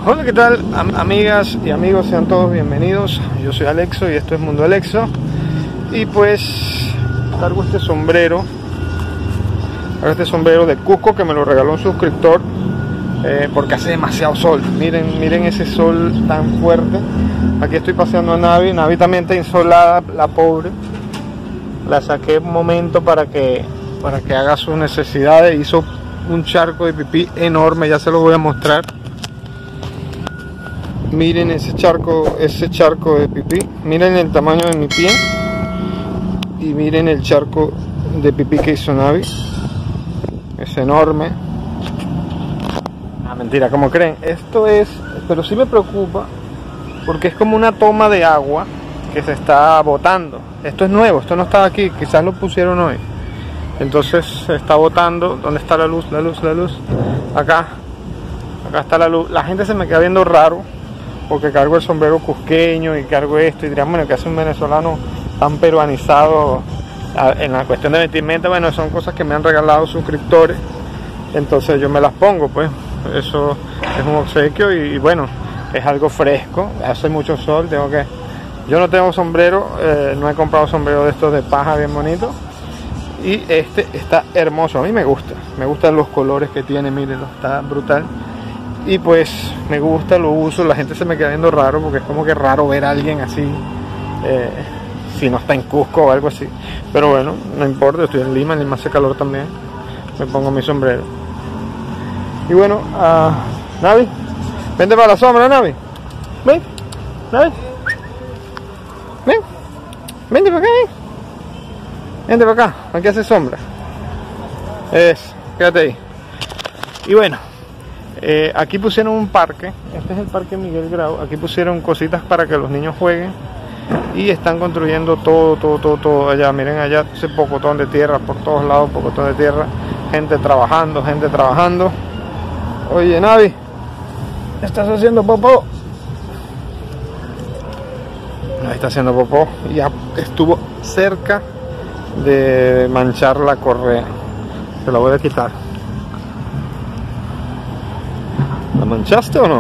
Hola, ¿qué tal? Amigas y amigos, sean todos bienvenidos. Yo soy Alexo y esto es Mundo Alexo. Y pues cargo este sombrero de Cusco que me lo regaló un suscriptor, porque hace demasiado sol. Miren ese sol tan fuerte. Aquí estoy paseando a Navi también está insolada, la pobre. La saqué un momento para que haga sus necesidades. Hizo un charco de pipí enorme, ya se lo voy a mostrar. Miren ese charco de pipí, miren el tamaño de mi pie y miren el charco de pipí que hizo Navi. Es enorme. Ah, mentira, como creen. Esto es, pero sí me preocupa porque es como una toma de agua que se está botando. Esto es nuevo, esto no estaba aquí, quizás lo pusieron hoy. Entonces se está botando. ¿Dónde está la luz? La luz. Acá está la luz. La gente se me queda viendo raro porque cargo el sombrero cusqueño y cargo esto y dirían, bueno, que hace un venezolano tan peruanizado en la cuestión de vestimenta. Bueno, son cosas que me han regalado suscriptores, entonces yo me las pongo, pues eso es un obsequio y bueno, es algo fresco, hace mucho sol, yo no tengo sombrero, no he comprado sombrero de estos de paja bien bonito, y este está hermoso, a mí me gustan los colores que tiene, mírenlo, está brutal. Y pues me gusta, lo uso, la gente se me queda viendo raro porque es como que raro ver a alguien así, si no está en Cusco o algo así. Pero bueno, no importa, estoy en Lima hace calor también, me pongo mi sombrero. Y bueno, Navi, vente para la sombra, Navi. Ven, Navi. Vente para acá, Vente para acá, aquí hace sombra. Quédate ahí. Y bueno. Aquí pusieron un parque, este es el parque Miguel Grau, aquí pusieron cositas para que los niños jueguen y están construyendo todo allá, miren allá ese pocotón de tierra por todos lados, pocotón de tierra, gente trabajando. Oye, Navi, ¿estás haciendo popó? Ahí está haciendo popó y ya estuvo cerca de manchar la correa, se la voy a quitar. ¿La manchaste o no?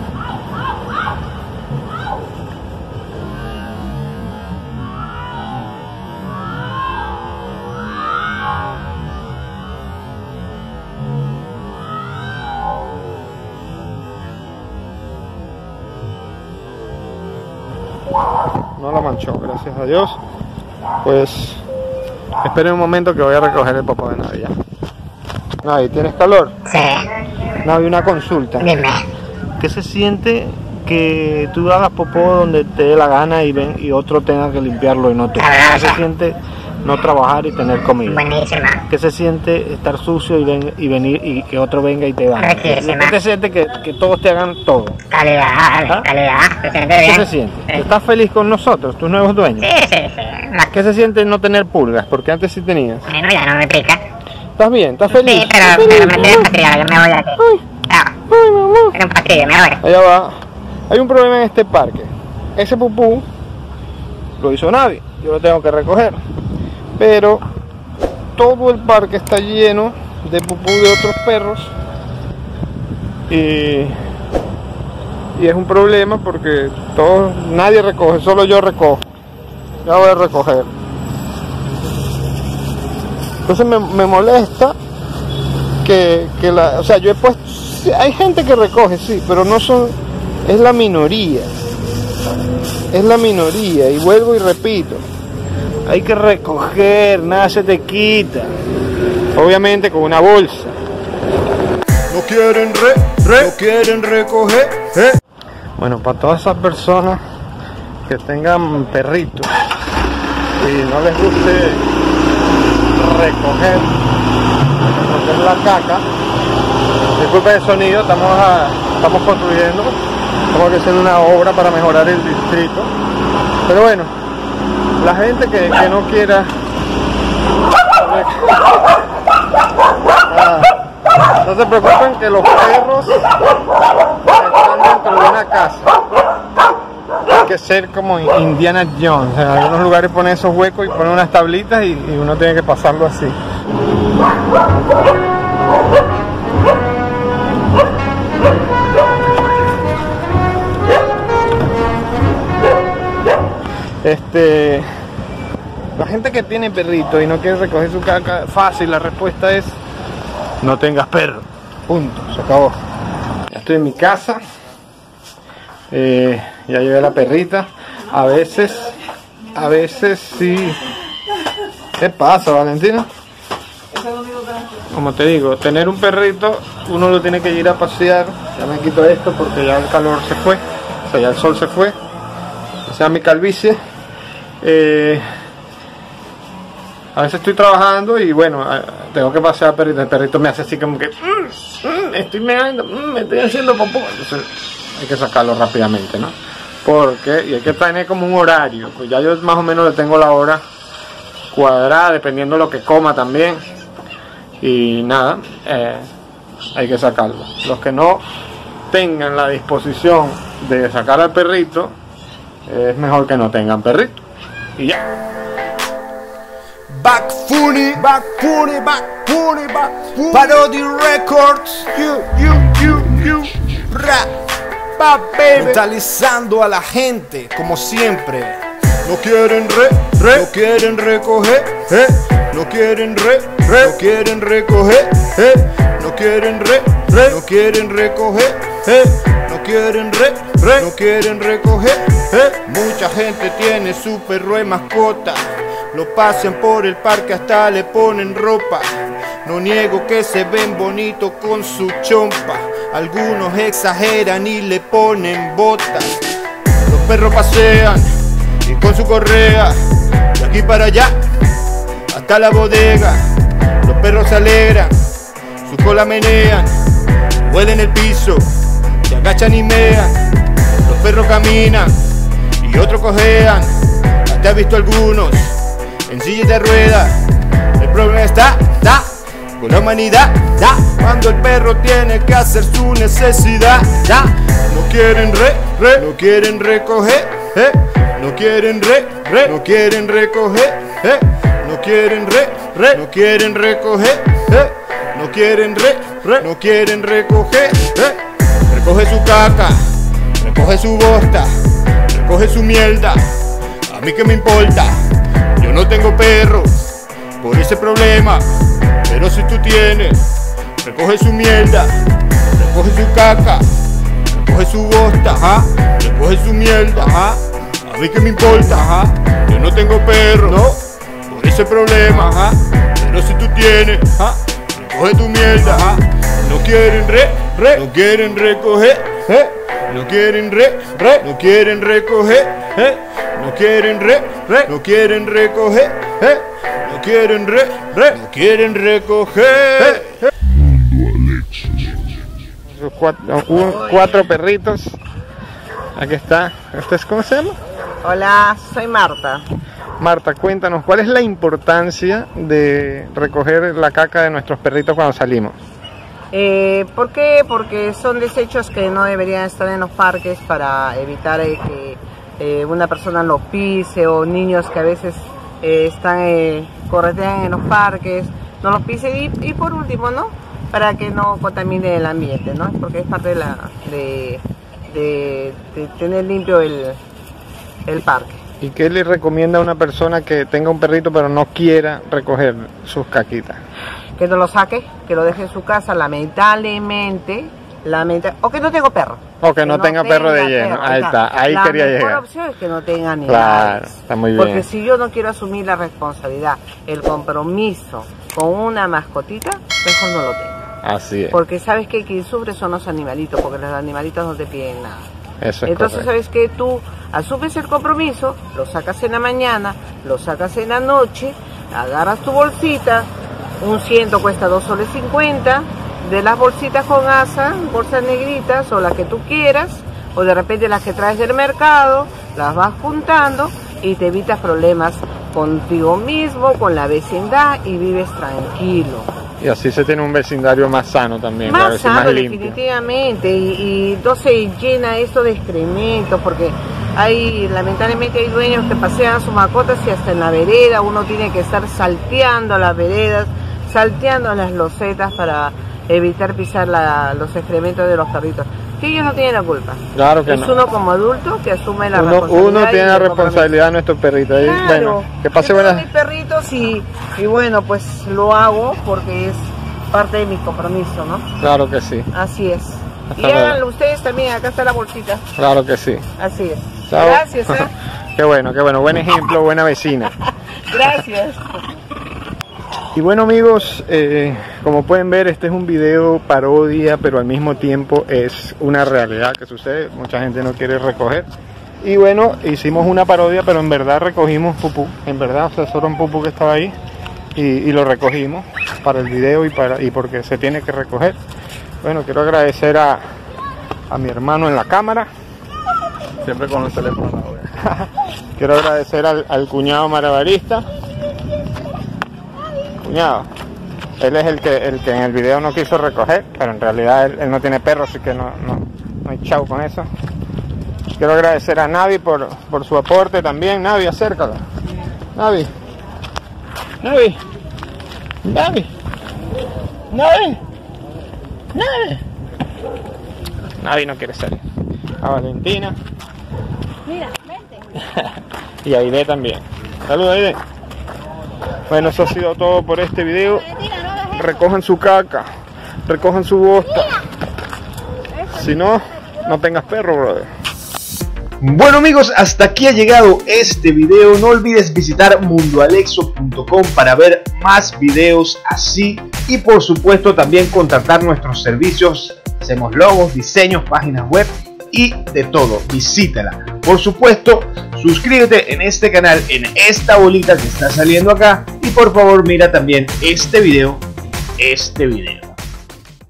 No la manchó, gracias a Dios. Pues esperen un momento que voy a recoger el popó de Navi. Navi, ¿tienes calor? Sí. Navi, una consulta. Dime. ¿Qué se siente que tú hagas popó donde te dé la gana y otro tenga que limpiarlo y no tú? ¿Qué se siente no trabajar y tener comida? Buenísima. ¿Qué se siente estar sucio y venir y que otro venga y te gane? ¿Qué se siente que todos te hagan todo? Calidad, ¿Ah? calidad. Se siente ¿Qué bien. se siente? ¿Estás feliz con nosotros, tus nuevos dueños? Sí. ¿Qué se siente no tener pulgas? Porque antes sí tenías. Bueno, ya no me pica. ¿Estás bien? ¿Estás feliz? Sí, pero me tienen pastilla, yo me voy de aquí. Ay, mi amor. Tienen pastilla, me voy. Allá va. Hay un problema en este parque. Ese pupú lo hizo Navi, yo lo tengo que recoger. Pero todo el parque está lleno de pupú de otros perros. Y es un problema porque nadie recoge, solo yo recojo. Ya voy a recoger. Entonces me molesta o sea, yo he puesto, hay gente que recoge, sí, pero es la minoría, y vuelvo y repito, hay que recoger, nada se te quita, obviamente con una bolsa. No quieren no quieren recoger. Bueno, para todas esas personas que tengan perritos y no les guste recoger la caca, disculpen el sonido, estamos construyendo, estamos haciendo una obra para mejorar el distrito, pero bueno, la gente que no quiera no se preocupen que los perros están dentro de una casa. Hay que ser como Indiana Jones, en algunos lugares ponen esos huecos y ponen unas tablitas y uno tiene que pasarlo así. La gente que tiene perrito y no quiere recoger su caca, fácil, la respuesta es no tengas perro. Punto, se acabó. Ya estoy en mi casa. Ya llevé la perrita. A veces sí. ¿Qué pasa, Valentina? Como te digo, tener un perrito, uno lo tiene que ir a pasear. Ya me quito esto porque ya el calor se fue, o sea, ya el sol se fue. O sea, mi calvicie. A veces estoy trabajando y bueno, tengo que pasear al perrito. El perrito me hace así como que estoy meando, me estoy haciendo popó. Entonces hay que sacarlo rápidamente, ¿no? Porque, y hay que tener como un horario. Pues ya yo más o menos le tengo la hora cuadrada, dependiendo de lo que coma también. Y nada, hay que sacarlo. Los que no tengan la disposición de sacar al perrito, es mejor que no tengan perrito. Y ya. Back Funny, Back Funny, Back Funny, Back Funny. Parody Records. You. Rap. Baby. Mentalizando a la gente como siempre. No quieren no quieren recoger, no quieren no quieren recoger, no quieren no quieren recoger, no quieren no quieren recoger. Mucha gente tiene su perro de mascota, lo pasean por el parque hasta le ponen ropa. No niego que se ven bonitos con su chompa, algunos exageran y le ponen botas. Los perros pasean y con su correa, de aquí para allá, hasta la bodega. Los perros se alegran, su cola menean, huelen el piso, se agachan y mean. Los perros caminan y otros cojean, hasta he visto algunos en sillas de ruedas. El problema está con la humanidad, cuando el perro tiene que hacer su necesidad. No quieren no quieren recoger, no quieren no quieren recoger, no quieren no quieren recoger, no quieren no quieren recoger. Recoge su caca, recoge su bosta, recoge su mierda. A mí que me importa, yo no tengo perro por ese problema. Pero si tú tienes, recoge su mierda, recoge su caca, recoge su bosta, recoge su mierda. A mí que me importa, yo no tengo perro, no, por ese problema. Pero si tú tienes, recoge tu mierda. No quieren no quieren recoger, no quieren no quieren recoger, no quieren no quieren recoger, no quieren no quieren recoger. Cuatro perritos. Aquí está. ¿Cómo se llama? Hola, soy Marta. Marta, cuéntanos, ¿cuál es la importancia de recoger la caca de nuestros perritos cuando salimos? ¿Por qué? Porque son desechos que no deberían estar en los parques para evitar que una persona los pise, o niños que a veces corretean en los parques, no los pisen. Y por último, ¿no? Para que no contamine el ambiente, ¿no? Porque es parte de tener limpio el parque. ¿Y qué le recomienda a una persona que tenga un perrito pero no quiera recoger sus caquitas? Que no lo saque, que lo deje en su casa, lamentablemente, o que no tenga perro. O que no tenga perro de lleno. Ahí está, ahí quería llegar. La mejor opción es que no tenga animales. Claro, está muy bien. Porque si yo no quiero asumir la responsabilidad, el compromiso con una mascotita, mejor no lo tengo. Así es. Porque sabes que quien sufre son los animalitos, porque los animalitos no te piden nada. Eso es Entonces, correcto. sabes que tú asumes el compromiso, lo sacas en la mañana, lo sacas en la noche, agarras tu bolsita, un ciento cuesta 2,50 soles, de las bolsitas con asa, bolsas negritas o las que tú quieras, o de repente las que traes del mercado, las vas juntando y te evitas problemas contigo mismo, con la vecindad, y vives tranquilo. Y así se tiene un vecindario más sano también, Más sano, más limpio. definitivamente, y no se llena esto de excrementos, porque lamentablemente hay dueños que pasean a sus mascotas y hasta en la vereda uno tiene que estar salteando las veredas, salteando las losetas para evitar pisar los excrementos de los perritos. que ellos no tienen la culpa. Claro que Es no. uno como adulto que asume la Uno responsabilidad. tiene y la el compromiso. responsabilidad de nuestro perrito. Ahí, Claro, bueno, que pase yo tengo buenas. mis perritos y bueno, pues lo hago porque es parte de mi compromiso, ¿no? Claro que sí, Así es. Y luego. háganlo ustedes también, acá está la bolsita. claro que sí. Así es. Chao. Gracias, Qué bueno, buen ejemplo, buena vecina. Gracias. Y bueno amigos, como pueden ver, este es un video parodia, pero al mismo tiempo es una realidad que sucede. Mucha gente no quiere recoger. Y bueno, hicimos una parodia, pero en verdad recogimos pupú. En verdad, o sea, solo un pupú que estaba ahí y lo recogimos para el video y porque se tiene que recoger. Bueno, quiero agradecer a mi hermano en la cámara. Siempre con el teléfono. Quiero agradecer al cuñado malabarista. Cuñado, él es el que en el video no quiso recoger, pero en realidad él no tiene perro, así que no hay chau con eso. Quiero agradecer a Navi por su aporte también. Navi, acércala. Navi. Navi. Navi. Navi. Navi. Navi no quiere salir. A Valentina. Mira, vente. Y a Aide también. Saludos, Aide. Bueno, eso ha sido todo por este video. Recojan su caca, recojan su bosta. Si no, no tengas perro, brother. Bueno amigos, hasta aquí ha llegado este video. No olvides visitar mundoalexo.com para ver más videos así. Y por supuesto también contratar nuestros servicios. Hacemos logos, diseños, páginas web y de todo. Visítala. Por supuesto, suscríbete en este canal, en esta bolita que está saliendo acá. Y por favor mira también este video.